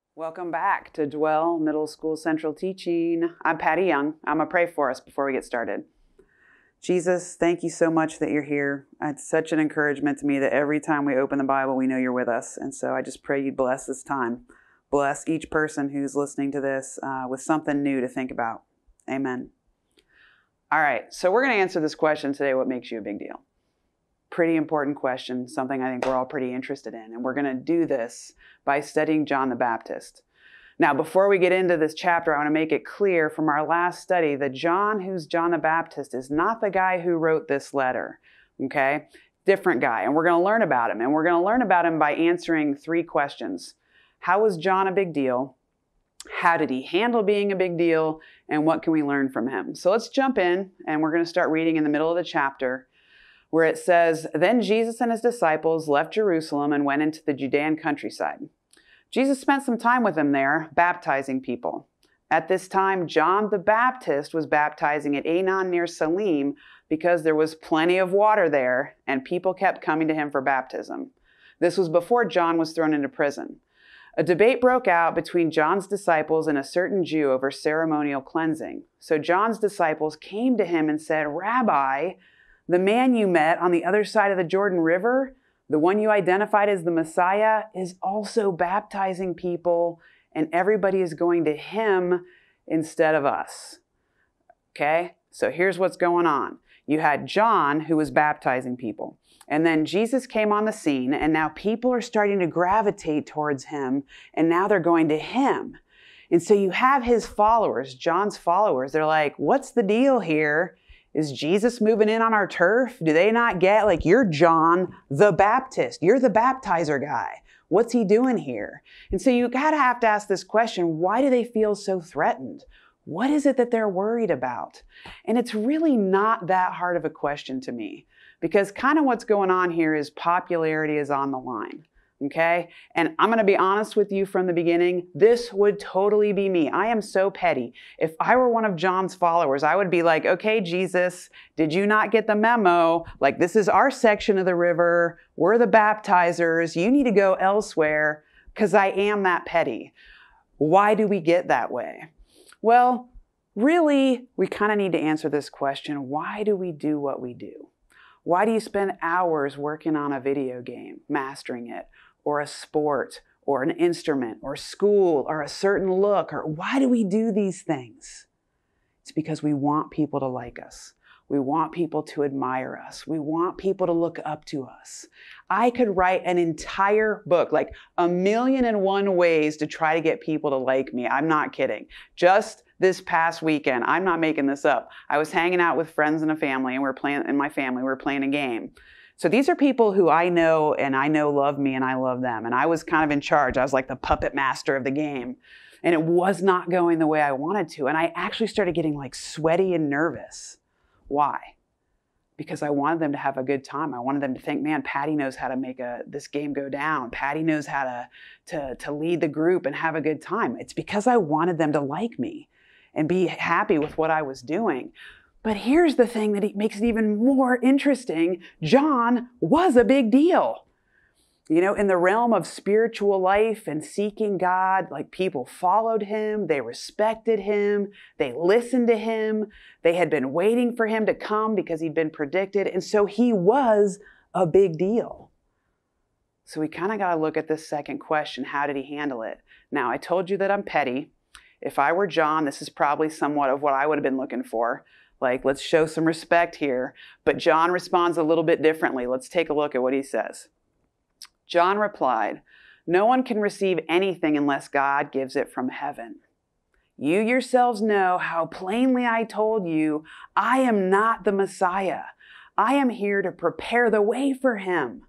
Welcome back to Dwell Middle School Central Teaching. I'm Patty Young. I'm going to pray for us before we get started. Jesus, thank you so much that you're here. It's such an encouragement to me that every time we open the Bible, we know you're with us. And so I just pray you bless this time. Bless each person who's listening to this with something new to think about. Amen. All right, so we're going to answer this question today, what makes you a big deal? Pretty important question, something I think we're all pretty interested in. And we're going to do this by studying John the Baptist. Now, before we get into this chapter, I want to make it clear from our last study that John, who's John the Baptist, is not the guy who wrote this letter, okay? Different guy. And we're going to learn about him. And we're going to learn about him by answering three questions. How was John a big deal? How did he handle being a big deal? And what can we learn from him? So let's jump in, and we're going to start reading in the middle of the chapter, where it says, "Then Jesus and his disciples left Jerusalem and went into the Judean countryside. Jesus spent some time with them there, baptizing people. At this time, John the Baptist was baptizing at Aenon near Salim because there was plenty of water there, and people kept coming to him for baptism. This was before John was thrown into prison. A debate broke out between John's disciples and a certain Jew over ceremonial cleansing. So John's disciples came to him and said, 'Rabbi, the man you met on the other side of the Jordan River, the one you identified as the Messiah, is also baptizing people, and everybody is going to him instead of us.'" Okay, so here's what's going on. You had John, who was baptizing people, and then Jesus came on the scene, and now people are starting to gravitate towards him, and now they're going to him. And so you have his followers, John's followers. They're like, "What's the deal here? Is Jesus moving in on our turf? Do they not get, like, you're John the Baptist. You're the baptizer guy. What's he doing here?" And so you gotta have to ask this question, why do they feel so threatened? What is it that they're worried about? And it's really not that hard of a question to me, because kind of what's going on here is popularity is on the line. Okay? And I'm going to be honest with you from the beginning. This would totally be me. I am so petty. If I were one of John's followers, I would be like, "Okay, Jesus, did you not get the memo? Like, this is our section of the river. We're the baptizers. You need to go elsewhere," because I am that petty. Why do we get that way? Well, really, we kind of need to answer this question. Why do we do what we do? Why do you spend hours working on a video game, mastering it, or a sport, or an instrument, or school, or a certain look? Or why do we do these things? It's because we want people to like us. We want people to admire us. We want people to look up to us. I could write an entire book, like 1,000,001 ways to try to get people to like me. I'm not kidding. Just this past weekend, I'm not making this up, I was hanging out with friends and a family, and my family, we're playing a game. So these are people who I know, and I know love me, and I love them. And I was kind of in charge. I was like the puppet master of the game. And it was not going the way I wanted to. And I actually started getting like sweaty and nervous. Why? Because I wanted them to have a good time. I wanted them to think, man, Patty knows how to make this game go down. Patty knows how to lead the group and have a good time. It's because I wanted them to like me and be happy with what I was doing. But here's the thing that makes it even more interesting. John was a big deal. You know, in the realm of spiritual life and seeking God, like, people followed him, they respected him, they listened to him, they had been waiting for him to come because he'd been predicted. And so he was a big deal. So we kind of got to look at this second question. How did he handle it? Now, I told you that I'm petty. If I were John, this is probably somewhat of what I would have been looking for. Like, let's show some respect here. But John responds a little bit differently. Let's take a look at what he says. John replied, "No one can receive anything unless God gives it from heaven. You yourselves know how plainly I told you, I am not the Messiah. I am here to prepare the way for him.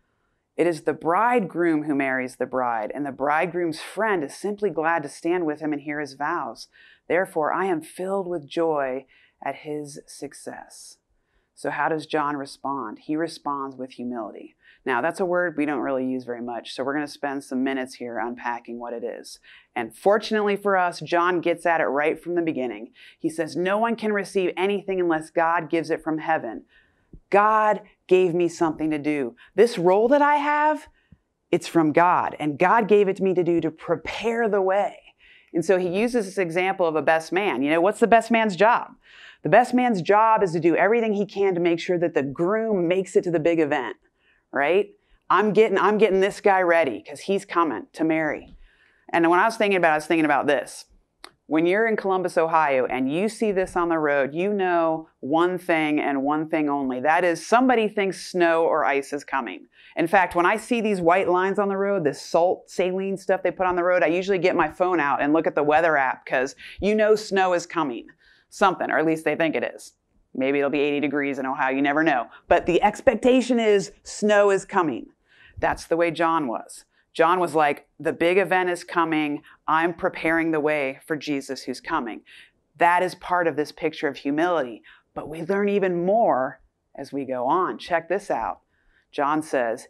It is the bridegroom who marries the bride, and the bridegroom's friend is simply glad to stand with him and hear his vows. Therefore, I am filled with joy at his success." So how does John respond? He responds with humility. Now, that's a word we don't really use very much, so we're going to spend some minutes here unpacking what it is. And fortunately for us, John gets at it right from the beginning. He says, no one can receive anything unless God gives it from heaven. God gave me something to do. This role that I have, It's from God, and God gave it to me to do to prepare the way. And so he uses this example of a best man. What's the best man's job? The best man's job is to do everything he can to make sure that the groom makes it to the big event, right? I'm getting this guy ready because he's coming to marry. And when I was thinking about this. When you're in Columbus, Ohio, and you see this on the road, you know one thing and one thing only. That is, somebody thinks snow or ice is coming. In fact, when I see these white lines on the road, this salt saline stuff they put on the road, I usually get my phone out and look at the weather app because snow is coming. Something, or at least they think it is. Maybe it'll be 80 degrees in Ohio, you never know. But the expectation is snow is coming. That's the way John was. John was like, the big event is coming. I'm preparing the way for Jesus who's coming. That is part of this picture of humility. But we learn even more as we go on. Check this out. John says,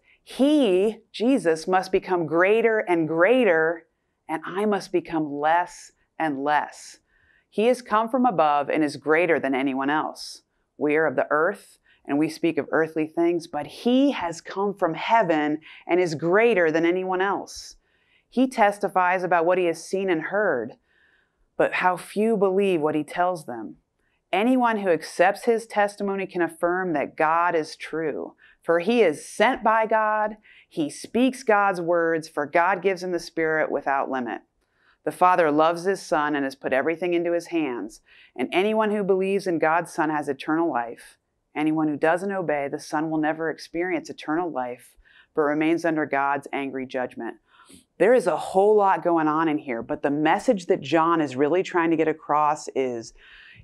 he, Jesus, must become greater and greater, and I must become less and less. He has come from above and is greater than anyone else. We are of the earth, and we speak of earthly things, but he has come from heaven and is greater than anyone else. He testifies about what he has seen and heard, but how few believe what he tells them. Anyone who accepts his testimony can affirm that God is true, for he is sent by God. He speaks God's words, for God gives him the Spirit without limit. The Father loves his Son and has put everything into his hands, and anyone who believes in God's Son has eternal life. Anyone who doesn't obey the Son will never experience eternal life, but remains under God's angry judgment. There is a whole lot going on in here, but the message that John is really trying to get across is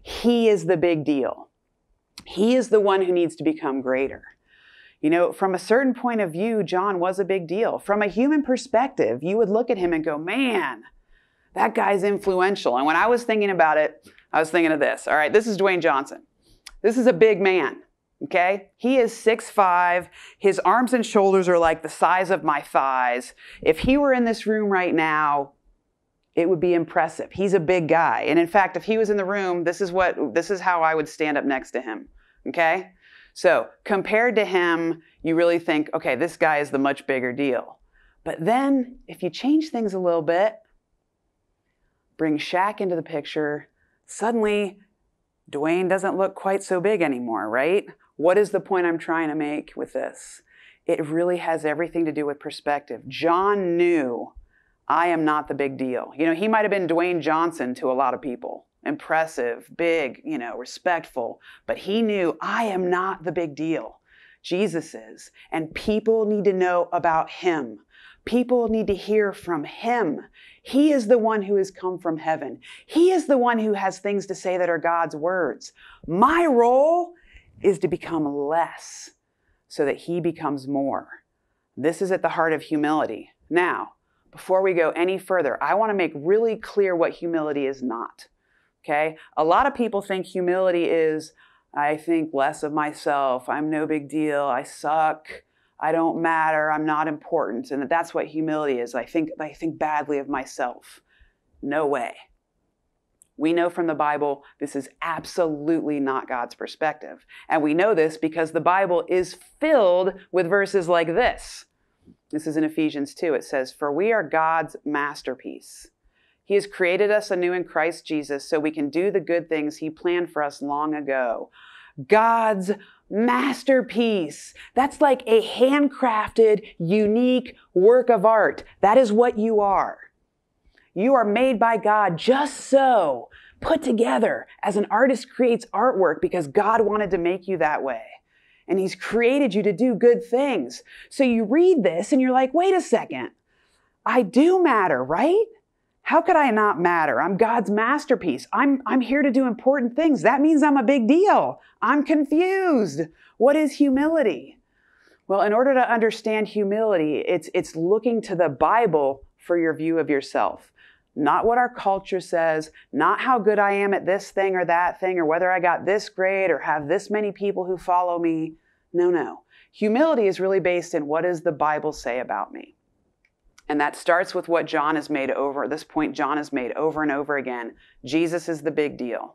he is the big deal. He is the one who needs to become greater. From a certain point of view, John was a big deal. From a human perspective, you would look at him and go, man, that guy's influential. And when I was thinking about it, I was thinking of this. All right, this is Dwayne Johnson. This is a big man, okay? He is 6'5". His arms and shoulders are like the size of my thighs. If he were in this room right now, it would be impressive. He's a big guy. And in fact, if he was in the room, this is how I would stand up next to him, okay? So compared to him, you really think, okay, this guy is the much bigger deal. But then if you change things a little bit, bring Shaq into the picture, suddenly Dwayne doesn't look quite so big anymore, right? What is the point I'm trying to make with this? It really has everything to do with perspective. John knew I am not the big deal. He might have been Dwayne Johnson to a lot of people. Impressive, big, respectful. But he knew I am not the big deal. Jesus is. And people need to know about him. People need to hear from him. He is the one who has come from heaven. He is the one who has things to say that are God's words. My role is to become less so that he becomes more. This is at the heart of humility. Now, before we go any further, I want to make really clear what humility is not. Okay? A lot of people think humility is, I think less of myself. I'm no big deal. I suck. I don't matter, I'm not important, and that's what humility is. I think badly of myself. No way. We know from the Bible this is absolutely not God's perspective. And we know this because the Bible is filled with verses like this. This is in Ephesians 2. It says, "For we are God's masterpiece. He has created us anew in Christ Jesus so we can do the good things he planned for us long ago." God's masterpiece. That's like a handcrafted, unique work of art. That is what you are. You are made by God just so, put together as an artist creates artwork because God wanted to make you that way. And he's created you to do good things. So you read this and you're like, wait a second. I do matter, right? How could I not matter? I'm God's masterpiece. I'm here to do important things. That means I'm a big deal. I'm confused. What is humility? Well, in order to understand humility, it's looking to the Bible for your view of yourself. Not what our culture says, not how good I am at this thing or that thing, or whether I got this grade or have this many people who follow me. No. Humility is really based in what does the Bible say about me? And that starts with what John has made over, this point John has made over and over again. Jesus is the big deal.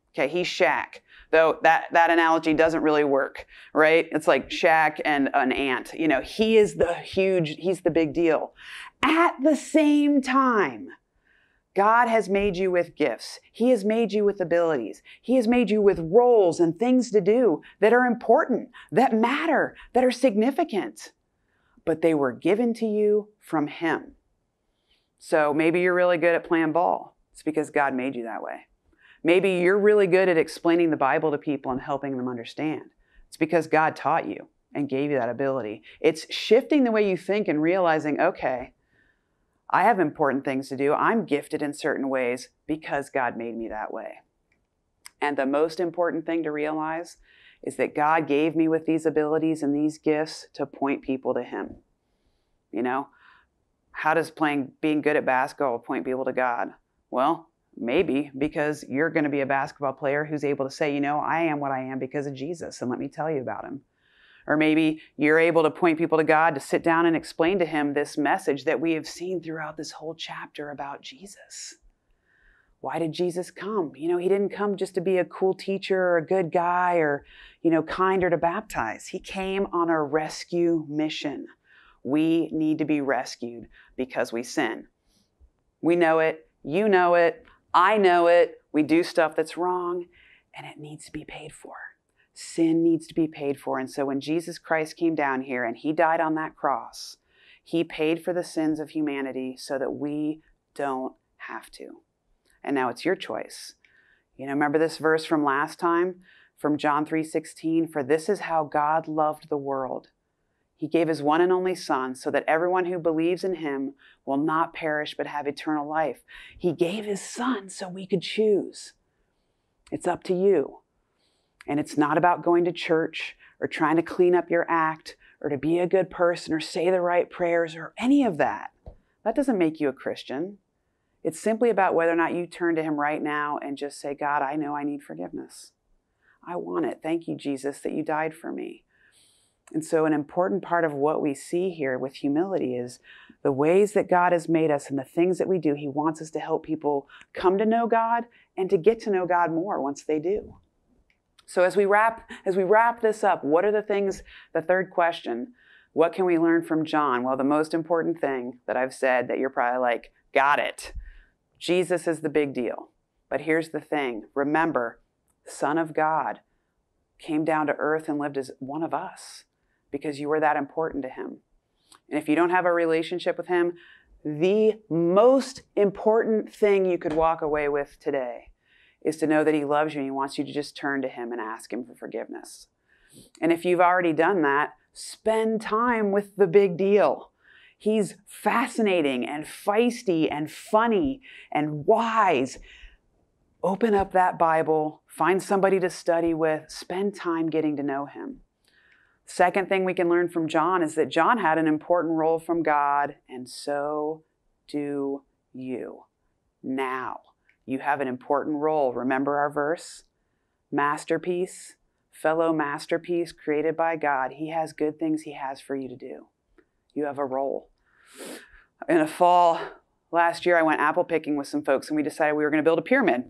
Okay, he's Shaq. Though that analogy doesn't really work, right? It's like Shaq and an ant. He's the big deal. At the same time, God has made you with gifts. He has made you with abilities. He has made you with roles and things to do that are important, that matter, that are significant. But they were given to you from him. So maybe you're really good at playing ball. It's because God made you that way. Maybe you're really good at explaining the Bible to people and helping them understand. It's because God taught you and gave you that ability. It's shifting the way you think and realizing, okay, I have important things to do. I'm gifted in certain ways because God made me that way. And the most important thing to realize is that God gave me with these abilities and these gifts to point people to him. How does being good at basketball point people to God? Well, maybe because you're going to be a basketball player who's able to say, I am what I am because of Jesus, and let me tell you about him. Or maybe you're able to point people to God to sit down and explain to him this message that we have seen throughout this whole chapter about Jesus. Why did Jesus come? He didn't come just to be a cool teacher or a good guy or, kind or to baptize. He came on a rescue mission. We need to be rescued because we sin. We know it. You know it. I know it. We do stuff that's wrong, and it needs to be paid for. Sin needs to be paid for. And so when Jesus Christ came down here and he died on that cross, he paid for the sins of humanity so that we don't have to. And now it's your choice. Remember this verse from last time, from John 3:16, for this is how God loved the world. He gave his one and only son so that everyone who believes in him will not perish but have eternal life. He gave his son so we could choose. It's up to you. And it's not about going to church or trying to clean up your act or to be a good person or say the right prayers or any of that. That doesn't make you a Christian. It's simply about whether or not you turn to him right now and just say, God, I know I need forgiveness. I want it. Thank you, Jesus, that you died for me. And so an important part of what we see here with humility is the ways that God has made us and the things that we do. He wants us to help people come to know God and to get to know God more once they do. So as we wrap this up, what are the things, the third question, what can we learn from John? Well, the most important thing that I've said that you're probably like, got it. Jesus is the big deal. But here's the thing. Remember, Son of God came down to earth and lived as one of us because you were that important to him. And if you don't have a relationship with him, the most important thing you could walk away with today is to know that he loves you and he wants you to just turn to him and ask him for forgiveness. And if you've already done that, spend time with the big deal. He's fascinating and feisty and funny and wise. Open up that Bible, find somebody to study with, spend time getting to know him. Second thing we can learn from John is that John had an important role from God, and so do you. Now, you have an important role. Remember our verse? Masterpiece, fellow masterpiece created by God. He has good things he has for you to do. You have a role. In the fall last year, I went apple picking with some folks, and we decided we were going to build a pyramid.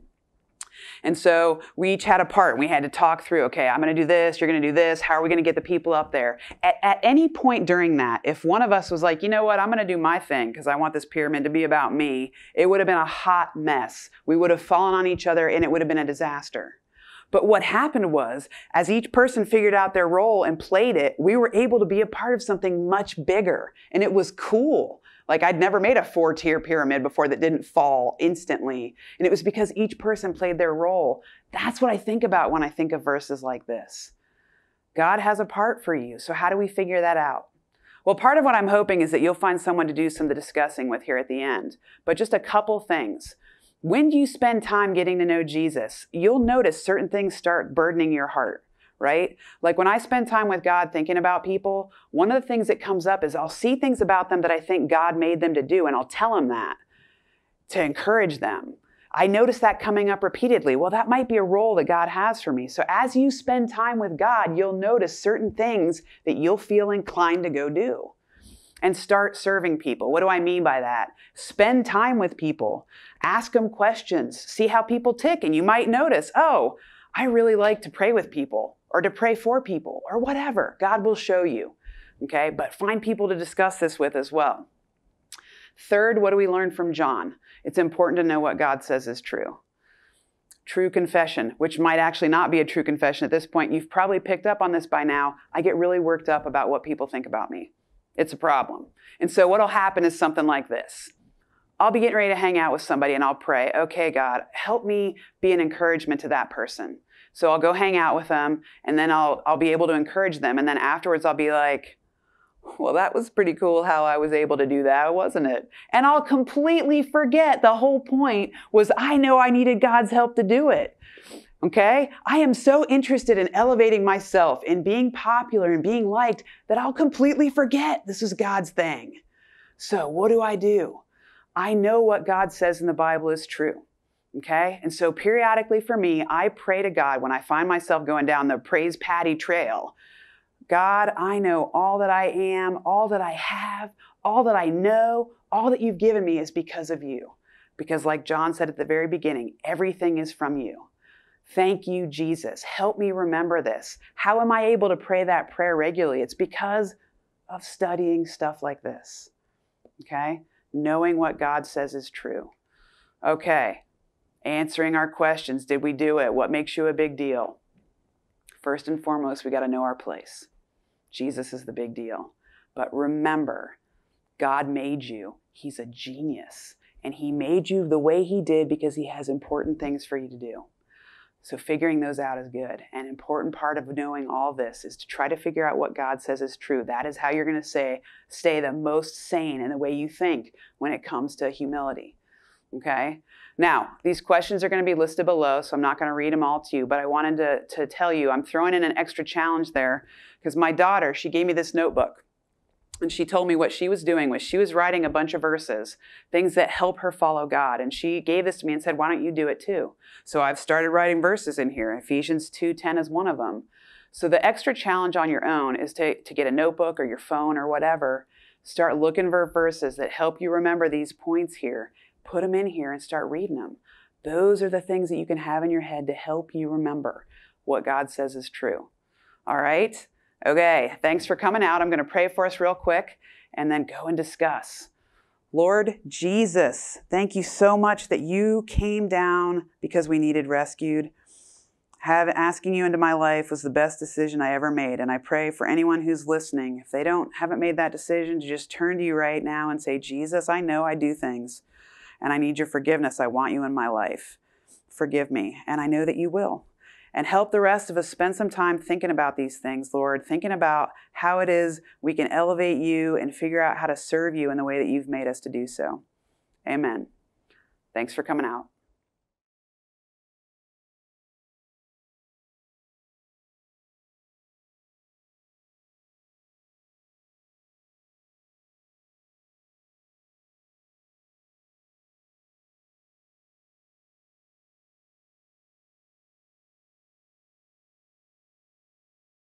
And so we each had a part. We had to talk through, okay, I'm going to do this, you're going to do this. How are we going to get the people up there? At any point during that, if one of us was like, you know what, I'm going to do my thing because I want this pyramid to be about me, it would have been a hot mess. We would have fallen on each other and it would have been a disaster. But what happened was, as each person figured out their role and played it, we were able to be a part of something much bigger. And it was cool. Like I'd never made a 4-tier pyramid before that didn't fall instantly. And it was because each person played their role. That's what I think about when I think of verses like this. God has a part for you. So how do we figure that out? Well, part of what I'm hoping is that you'll find someone to do some of the discussing with here at the end. But just a couple things. When you spend time getting to know Jesus, you'll notice certain things start burdening your heart, right? Like when I spend time with God thinking about people, one of the things that comes up is I'll see things about them that I think God made them to do, and I'll tell them that to encourage them. I notice that coming up repeatedly. Well, that might be a role that God has for me. So as you spend time with God, you'll notice certain things that you'll feel inclined to go do. and start serving people. What do I mean by that? Spend time with people. Ask them questions. See how people tick. And you might notice, oh, I really like to pray with people or to pray for people or whatever. God will show you. Okay? But find people to discuss this with as well. Third, what do we learn from John? It's important to know what God says is true. True confession, which might actually not be a true confession at this point. You've probably picked up on this by now. I get really worked up about what people think about me. It's a problem. And so what'll happen is something like this. I'll be getting ready to hang out with somebody and I'll pray, okay, God, help me be an encouragement to that person. So I'll go hang out with them and then I'll be able to encourage them. And then afterwards I'll be like, well, that was pretty cool how I was able to do that, wasn't it? And I'll completely forget the whole point was I know I needed God's help to do it. Okay? I am so interested in elevating myself, in being popular and being liked that I'll completely forget this is God's thing. So what do? I know what God says in the Bible is true. Okay? And so periodically for me, I pray to God when I find myself going down the praise Patty trail. God, I know all that I am, all that I have, all that I know, all that you've given me is because of you. Because like John said at the very beginning, everything is from you. Thank you, Jesus. Help me remember this. How am I able to pray that prayer regularly? It's because of studying stuff like this. Okay? Knowing what God says is true. Okay. Answering our questions. Did we do it? What makes you a big deal? First and foremost, we got to know our place. Jesus is the big deal. But remember, God made you. He's a genius. And he made you the way he did because he has important things for you to do. So figuring those out is good. An important part of knowing all this is to try to figure out what God says is true. That is how you're going to stay the most sane in the way you think when it comes to humility. Okay? Now, these questions are going to be listed below, so I'm not going to read them all to you, but I wanted to tell you, I'm throwing in an extra challenge there because my daughter, she gave me this notebook. And she told me what she was doing was she was writing a bunch of verses, things that help her follow God. And she gave this to me and said, why don't you do it too? So I've started writing verses in here. Ephesians 2:10 is one of them. So the extra challenge on your own is to get a notebook or your phone or whatever. Start looking for verses that help you remember these points here. Put them in here and start reading them. Those are the things that you can have in your head to help you remember what God says is true. All right? Okay, thanks for coming out. I'm going to pray for us real quick and then go and discuss. Lord Jesus, thank you so much that you came down because we needed rescued. Asking you into my life was the best decision I ever made. And I pray for anyone who's listening, if they haven't made that decision, to just turn to you right now and say, Jesus, I know I do things and I need your forgiveness. I want you in my life. Forgive me. And I know that you will. And help the rest of us spend some time thinking about these things, Lord, thinking about how it is we can elevate you and figure out how to serve you in the way that you've made us to do so. Amen. Thanks for coming out.